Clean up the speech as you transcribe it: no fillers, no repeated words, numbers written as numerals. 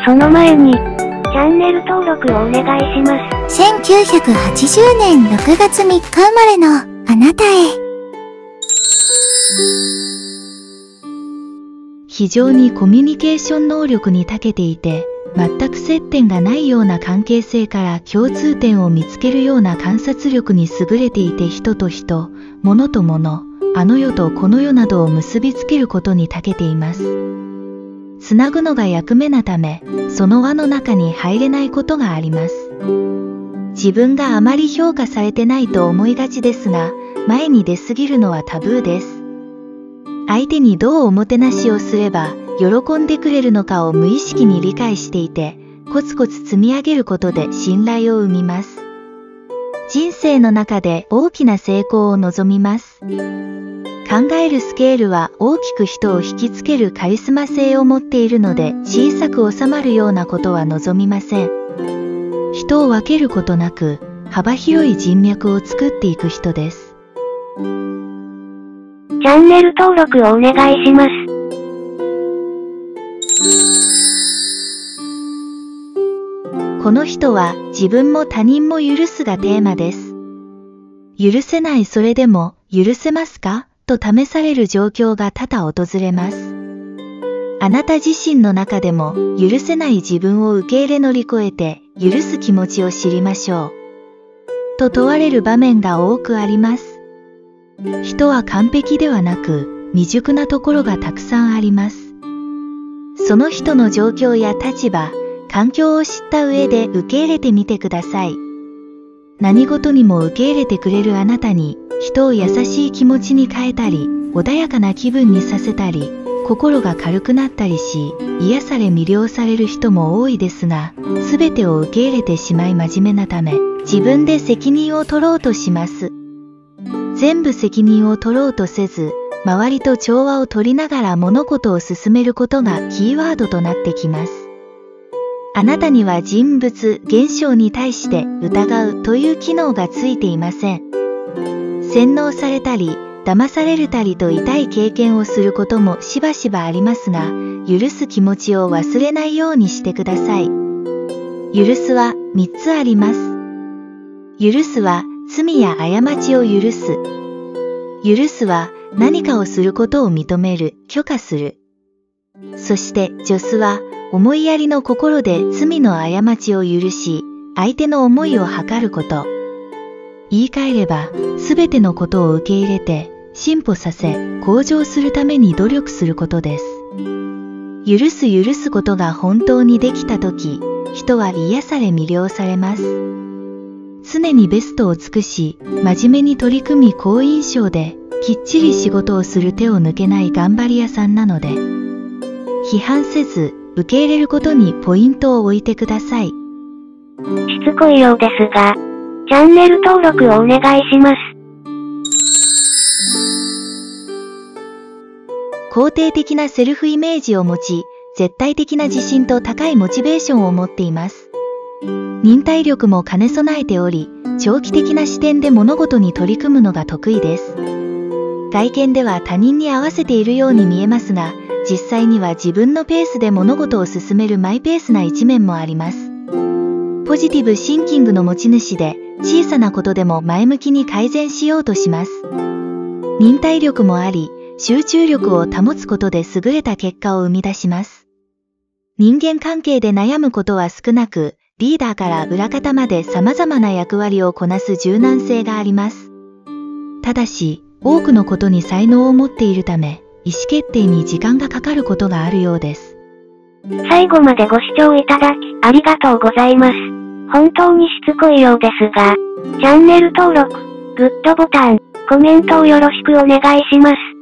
その前に、チャンネル登録をお願いします。 1980年6月3日生まれのあなたへ。 非常にコミュニケーション能力に長けていて、全く接点がないような関係性から共通点を見つけるような観察力に優れていて、人と人、物と物、あの世とこの世などを結びつけることに長けています。つなぐのが役目なため、その輪の中に入れないことがあります。自分があまり評価されてないと思いがちですが、前に出すぎるのはタブーです。相手にどうおもてなしをすれば喜んでくれるのかを無意識に理解していて、コツコツ積み上げることで信頼を生みます。人生の中で大きな成功を望みます。考えるスケールは大きく人を引きつけるカリスマ性を持っているので、小さく収まるようなことは望みません。人を分けることなく幅広い人脈を作っていく人です。 チャンネル登録をお願いします。 この人は自分も他人も許すがテーマです。許せないそれでも許せますかと試される状況が多々訪れます。あなた自身の中でも許せない自分を受け入れ乗り越えて許す気持ちを知りましょう。と問われる場面が多くあります。人は完璧ではなく未熟なところがたくさんあります。その人の状況や立場、環境を知った上で受け入れてみてください。何事にも受け入れてくれるあなたに、人を優しい気持ちに変えたり、穏やかな気分にさせたり、心が軽くなったりし、癒され魅了される人も多いですが、すべてを受け入れてしまい真面目なため、自分で責任を取ろうとします。全部責任を取ろうとせず、周りと調和を取りながら物事を進めることがキーワードとなってきます。あなたには人物、現象に対して疑うという機能がついていません。洗脳されたり、騙されたりと痛い経験をすることもしばしばありますが、許す気持ちを忘れないようにしてください。許すは3つあります。許すは罪や過ちを許す。許すは何かをすることを認める、許可する。そして助すは思いやりの心で罪の過ちを許し、相手の思いを図ること。言い換えれば、すべてのことを受け入れて、進歩させ、向上するために努力することです。許すことが本当にできたとき、人は癒され魅了されます。常にベストを尽くし、真面目に取り組み好印象で、きっちり仕事をする手を抜けない頑張り屋さんなので、批判せず、受け入れることにポイントを置いてください。 しつこいようですが、チャンネル登録をお願いします。 肯定的なセルフイメージを持ち、絶対的な自信と高いモチベーションを持っています。忍耐力も兼ね備えており、長期的な視点で物事に取り組むのが得意です。外見では他人に合わせているように見えますが、実際には自分のペースで物事を進めるマイペースな一面もあります。ポジティブシンキングの持ち主で、小さなことでも前向きに改善しようとします。忍耐力もあり、集中力を保つことで優れた結果を生み出します。人間関係で悩むことは少なく、リーダーから裏方まで様々な役割をこなす柔軟性があります。ただし、多くのことに才能を持っているため、意思決定に時間がかかることがあるようです。 最後までご視聴いただき、ありがとうございます。本当にしつこいようですが、チャンネル登録、グッドボタン、コメントをよろしくお願いします。